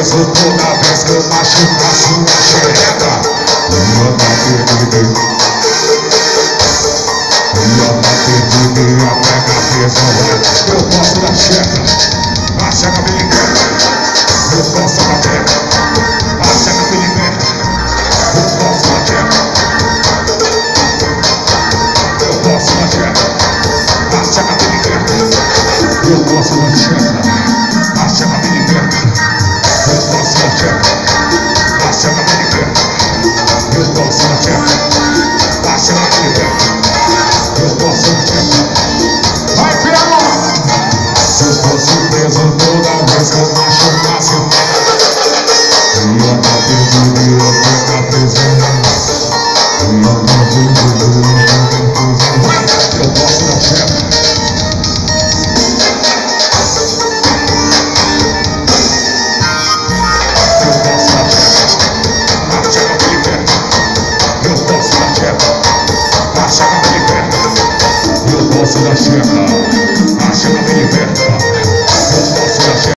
preso toda vez que eu machuco a sua xereca. Ia bater, a pega presa. Eu posso dar checa, a checa me liberta. Eu posso dar checa, a checa me liberta. Eu posso dar checa, eu posso dar checa, a checa me liberta. Eu posso dar checa, a checa me liberta. Eu posso dar checa, a checa me liberta. Eu posso dar checa, a checa me liberta. Eu posso dar checa. Vai, Piano! Se eu fosse preso toda vez que eu machucasse, ia bater de mim, eu pegar prisão. Ia bater de mim, eu pegar prisão. Eu posso dar checa. Eu posso dar checa. A checa me liberta. Eu posso dar checa. A checa me liberta. Eu posso dar checa. A checa me liberta. Eu posso dar checa.